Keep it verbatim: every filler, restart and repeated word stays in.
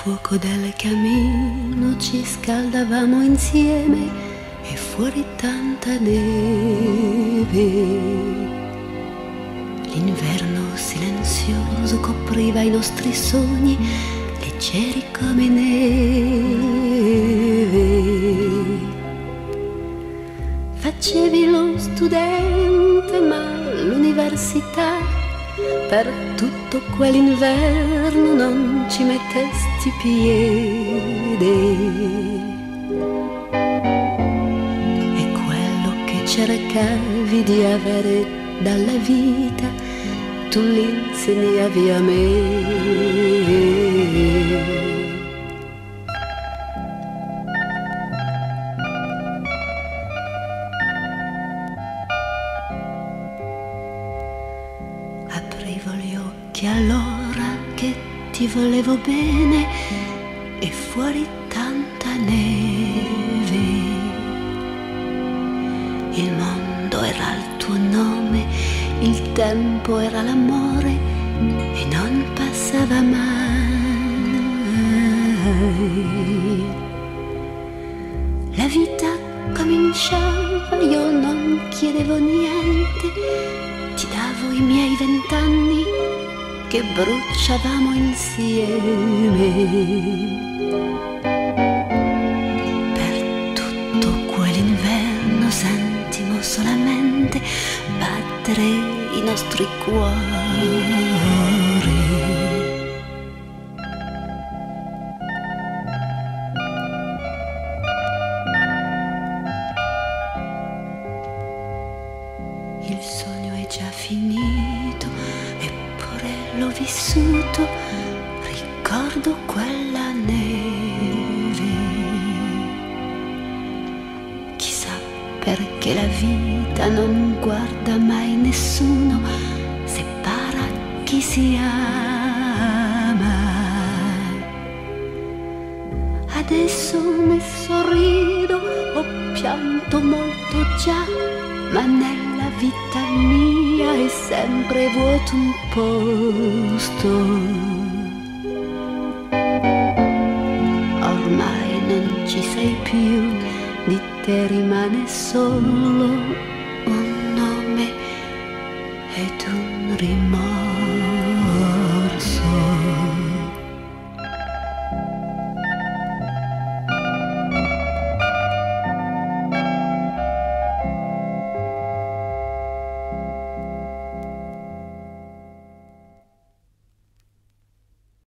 fuoco del camino ci scaldavamo insieme e fuori tanta neve. L'inverno silenzioso copriva i nostri sogni, leggeri come neve. Facevi lo studente, ma l'università per tutto quell'inverno non ci mettesti piede. E quello che cercavi di avere dalla vita tu l'insegnavi a me. Aprivo gli occhi allora che ti volevo bene e fuori tanta neve. Il mondo era il tuo nome, il tempo era l'amore e non passava mai. La vita cominciava, io non chiedevo niente, ti davo i miei vent'anni che bruciavamo insieme. Per tutto quell'inverno sentimmo solamente battere i nostri cuori. Il sogno è già finito, eppure l'ho vissuto, ricordo quella neve. Chissà perché la vita non guarda mai nessuno, separa chi si ama. Adesso ne sorrido, ho pianto molto già, ma nella vita mia è sempre vuoto un posto. Ormai non ci sei più, di te rimane solo un nome ed un rimorso.